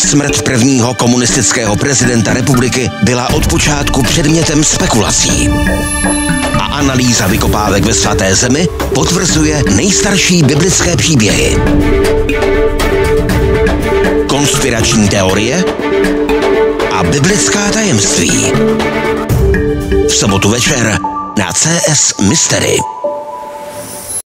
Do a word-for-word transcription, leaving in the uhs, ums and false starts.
Smrt prvního komunistického prezidenta republiky byla od počátku předmětem spekulací. A analýza vykopávek ve Svaté zemi potvrzuje nejstarší biblické příběhy. Konspirační teorie a biblická tajemství. V sobotu večer na C S Mystery.